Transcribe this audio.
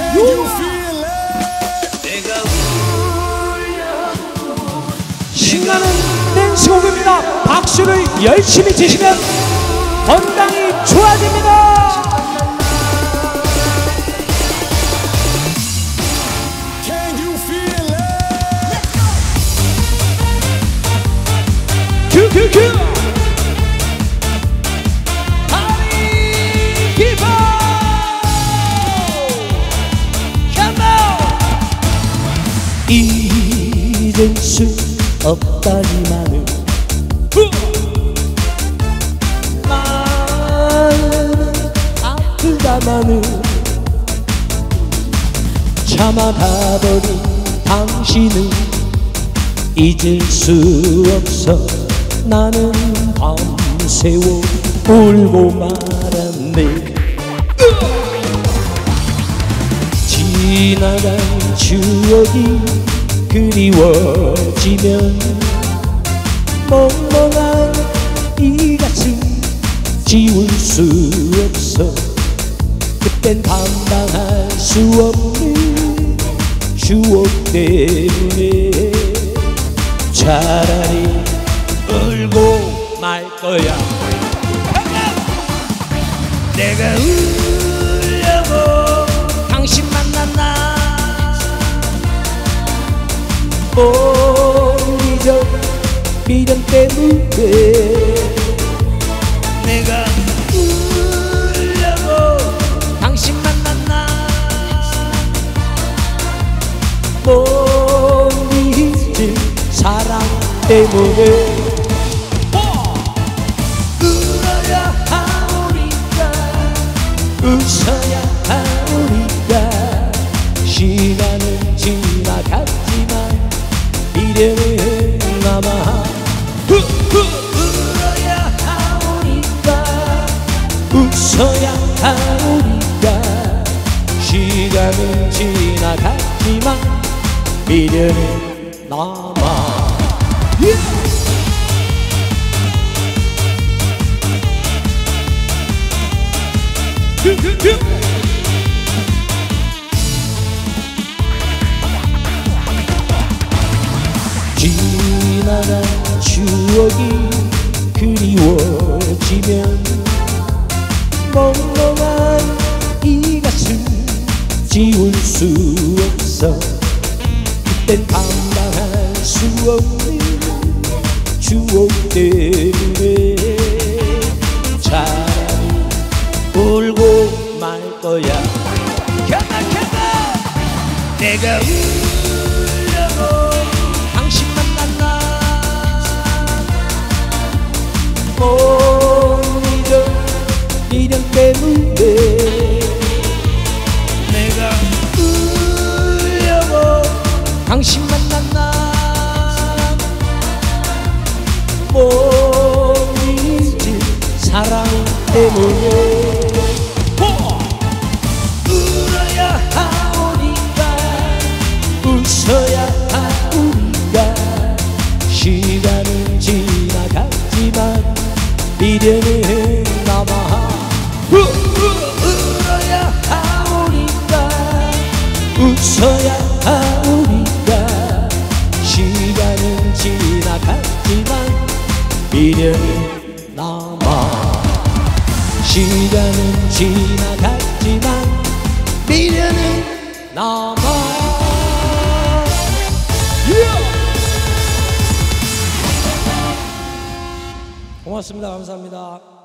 신나는 댄스곡입니다. 박수를 열심히 치시면 건강이 좋아집니다. 큐 파리 기뻐 잊을 수 없다니만은 마음은 아프다마는 참아가버린 당신은 잊을 수 없어. 나는 밤새워 울고 말았네. 지나간 추억이 그리워지면 멍멍한 이 가슴 지울 수 없어. 그땐 감당할 수 없는 추억 때문에 차라리 울고 말 거야. 내가 울려고 당신 만났나 못 잊어 미련 때문에. 내가 울려고 당신 만났나 못 잊을 사랑 때문에. 울어야 하오니까 웃어야 하오니까 시간은 지나갔지만 미래는 남아. 울어야 하오니까 웃어야 하오니까 시간은 지나갔지만 미래는 남아. 지나간 추억이 그리워지면 멍멍한 이 가슴 지울 수 없어. 그땐 감당할 수 없는 추억 때문에 차라리 울고 말 거야. 내가 울려고 당신 만났나 못 잊어 미련 때문에. 내가 울려고 당신 만났나 못 잊을 사랑 때문에. 울어야 하오니까 웃어야 하오니까 시간은 지나갔지만 미래는 남아. 울어야 하오니까 웃어야 하오니까 시간은 지나갔지만 미래는 남아. 시간은 지나갔지만 미래는 남아. 고맙습니다. 감사합니다.